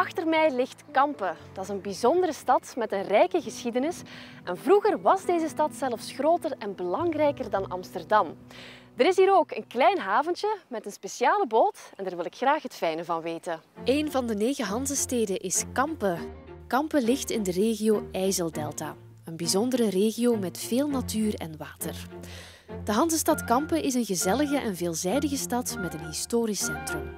Achter mij ligt Kampen. Dat is een bijzondere stad met een rijke geschiedenis. En vroeger was deze stad zelfs groter en belangrijker dan Amsterdam. Er is hier ook een klein haventje met een speciale boot en daar wil ik graag het fijne van weten. Een van de 9 Hanzesteden is Kampen. Kampen ligt in de regio IJsseldelta. Een bijzondere regio met veel natuur en water. De Hanzestad Kampen is een gezellige en veelzijdige stad met een historisch centrum.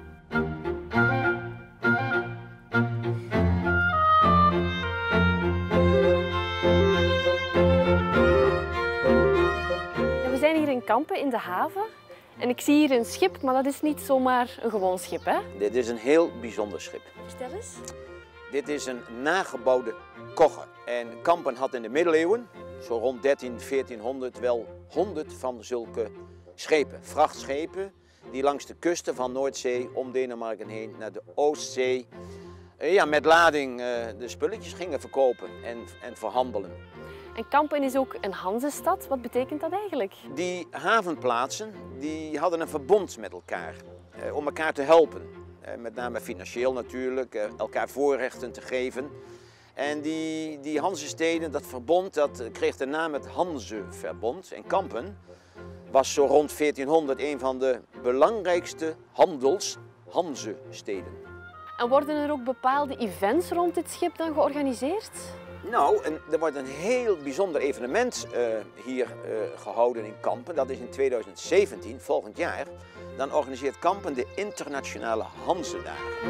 We zijn hier in Kampen in de haven en ik zie hier een schip, maar dat is niet zomaar een gewoon schip, hè? Dit is een heel bijzonder schip. Vertel eens. Dit is een nagebouwde kogge. En Kampen had in de middeleeuwen, zo rond 1400, wel 100 van zulke schepen. Vrachtschepen die langs de kusten van Noordzee om Denemarken heen naar de Oostzee met lading de spulletjes gingen verkopen en verhandelen. En Kampen is ook een Hanzestad. Wat betekent dat eigenlijk? Die havenplaatsen die hadden een verbond met elkaar om elkaar te helpen. Met name financieel natuurlijk, elkaar voorrechten te geven. En die Hanzesteden, dat verbond, dat kreeg de naam het Hanzeverbond. En Kampen was zo rond 1400 een van de belangrijkste Hanzesteden. En worden er ook bepaalde events rond dit schip dan georganiseerd? Nou, er wordt een heel bijzonder evenement hier gehouden in Kampen. Dat is in 2017, volgend jaar. Dan organiseert Kampen de internationale Hanzedagen.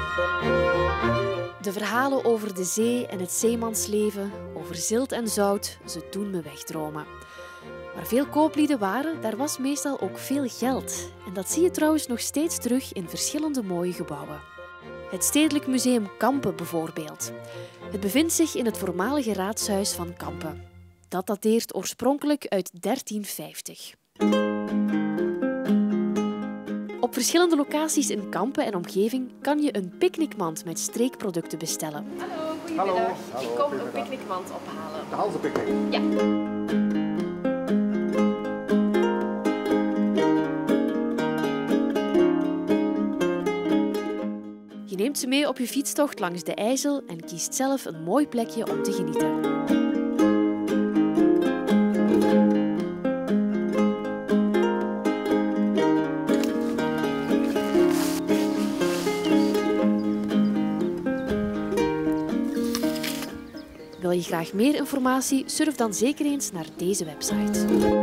De verhalen over de zee en het zeemansleven, over zilt en zout, ze doen me wegdromen. Waar veel kooplieden waren, daar was meestal ook veel geld. En dat zie je trouwens nog steeds terug in verschillende mooie gebouwen. Het Stedelijk Museum Kampen bijvoorbeeld. Het bevindt zich in het voormalige raadshuis van Kampen. Dat dateert oorspronkelijk uit 1350. Op verschillende locaties in Kampen en omgeving kan je een picknickmand met streekproducten bestellen. Hallo, goedemiddag. Hallo, ik kom een picknickmand ophalen. De Hanzepicknick? Ja. Je neemt ze mee op je fietstocht langs de IJssel en kiest zelf een mooi plekje om te genieten. Wil je graag meer informatie? Surf dan zeker eens naar deze website.